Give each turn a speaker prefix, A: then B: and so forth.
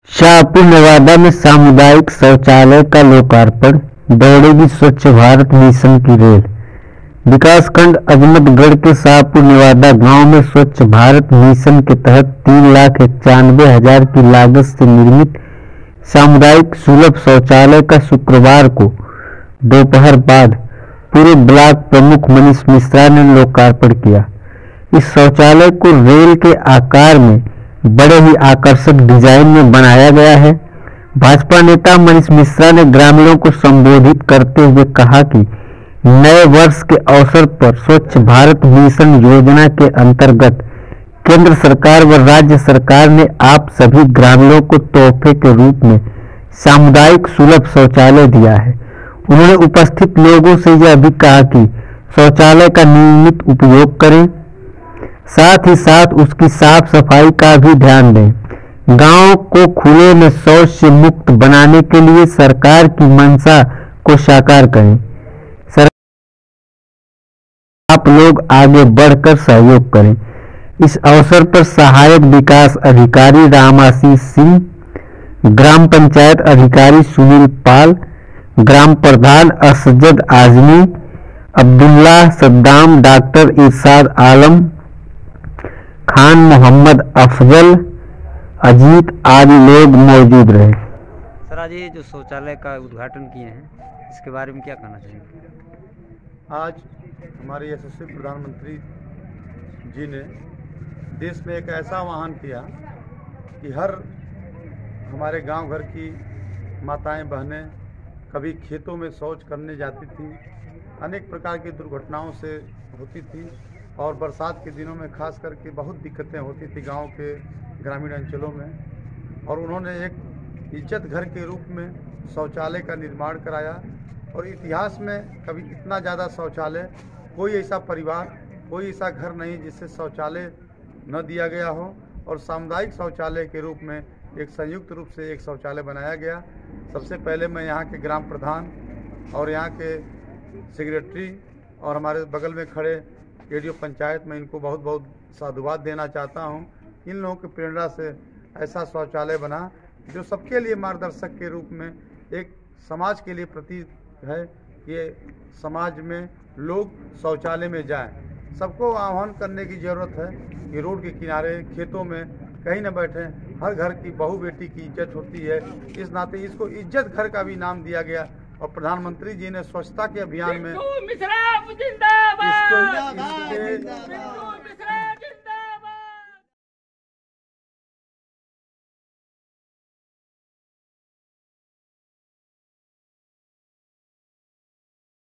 A: शाहपुर नवादा में सामुदायिक शौचालय का लोकार्पण, दौड़ेगी स्वच्छ भारत मिशन की रेल। विकासखंड अजमतगढ़ के शाहपुर नवादा गांव में स्वच्छ भारत मिशन के तहत 3,91,000 की लागत से निर्मित सामुदायिक सुलभ शौचालय का शुक्रवार को दोपहर बाद पूर्व ब्लॉक प्रमुख मनीष मिश्रा ने लोकार्पण किया। इस शौचालय को रेल के आकार में बड़े ही आकर्षक डिजाइन में बनाया गया है। भाजपा नेता मनीष मिश्रा ने ग्रामीणों को संबोधित करते हुए कहा कि नए वर्ष के अवसर पर स्वच्छ भारत मिशन योजना के अंतर्गत केंद्र सरकार व राज्य सरकार ने आप सभी ग्रामीणों को तोहफे के रूप में सामुदायिक सुलभ शौचालय दिया है। उन्होंने उपस्थित लोगों से यह भी कहा कि शौचालय का नियमित उपयोग करें, साथ ही साथ उसकी साफ सफाई का भी ध्यान दें। गांव को खुले में शौच से मुक्त बनाने के लिए सरकार की मंशा को साकार करें। आप लोग आगे बढ़कर सहयोग करें। इस अवसर पर सहायक विकास अधिकारी रामाशीष सिंह, ग्राम पंचायत अधिकारी सुनील पाल, ग्राम प्रधान असजद आजमी, अब्दुल्ला सद्दाम, डॉक्टर इरशाद आलम खान, मोहम्मद अफजल, अजीत आदि लोग मौजूद रहे।
B: सर, आज ये जो शौचालय का उद्घाटन किए हैं, इसके बारे में क्या कहना चाहेंगे?
C: आज हमारे यशस्वी प्रधानमंत्री जी ने देश में एक ऐसा आह्वान किया कि हर हमारे गांव घर की माताएं बहनें कभी खेतों में शौच करने जाती थी, अनेक प्रकार की दुर्घटनाओं से होती थी और बरसात के दिनों में खास करके बहुत दिक्कतें होती थी गांव के ग्रामीण अंचलों में। और उन्होंने एक इज्जत घर के रूप में शौचालय का निर्माण कराया और इतिहास में कभी इतना ज़्यादा शौचालय, कोई ऐसा परिवार, कोई ऐसा घर नहीं जिससे शौचालय न दिया गया हो। और सामुदायिक शौचालय के रूप में एक संयुक्त रूप से एक शौचालय बनाया गया। सबसे पहले मैं यहाँ के ग्राम प्रधान और यहाँ के सेक्रेटरी और हमारे बगल में खड़े एडीओ पंचायत में इनको बहुत बहुत साधुवाद देना चाहता हूँ। इन लोगों की प्रेरणा से ऐसा शौचालय बना जो सबके लिए मार्गदर्शक के रूप में एक समाज के लिए प्रतीक है कि समाज में लोग शौचालय में जाएं। सबको आह्वान करने की ज़रूरत है कि रोड के किनारे, खेतों में कहीं न बैठें। हर घर की बहू बेटी की इज्जत होती है, इस नाते इसको इज्जत घर का भी नाम दिया गया। और प्रधानमंत्री जी ने स्वच्छता के अभियान में